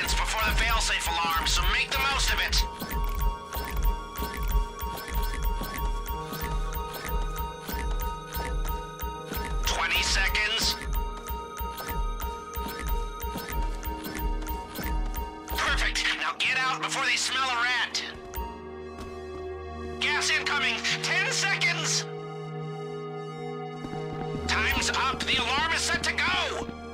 seconds before the failsafe alarm, so make the most of it. Seconds. Perfect. Now get out before they smell a rat. Gas incoming. 10 seconds. Time's up. The alarm is set to go.